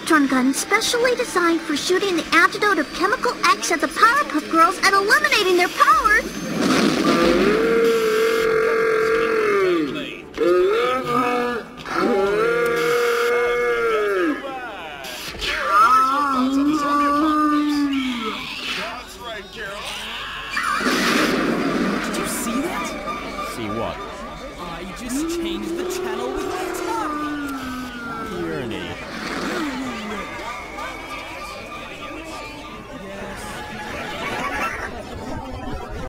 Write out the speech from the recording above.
electron gun specially designed for shooting the antidote of Chemical X at the Powerpuff Girls and eliminating their powers. Did you see that? See what? I just changed the channel.